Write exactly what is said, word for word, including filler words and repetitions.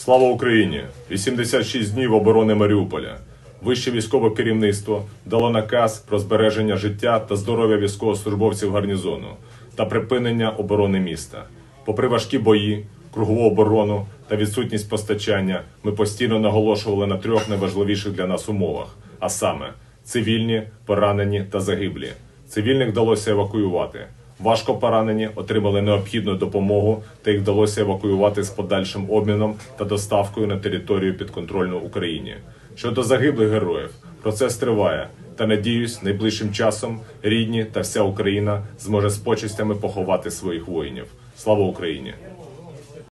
Слава Україні! вісімдесят шість днів оборони Маріуполя. Вище військове керівництво дало наказ про збереження життя та здоров'я військовослужбовців гарнізону та припинення оборони міста. Попри важкі бої, кругову оборону та відсутність постачання, ми постійно наголошували на трьох найважливіших для нас умовах, а саме – цивільні, поранені та загиблі. Цивільних вдалося евакуювати. Важко поранені отримали необхідну допомогу та їх вдалося евакуювати з подальшим обміном та доставкою на територію підконтрольну Україні. Щодо загиблих героїв, процес триває та, надіюсь, найближчим часом рідні та вся Україна зможе з почестями поховати своїх воїнів. Слава Україні!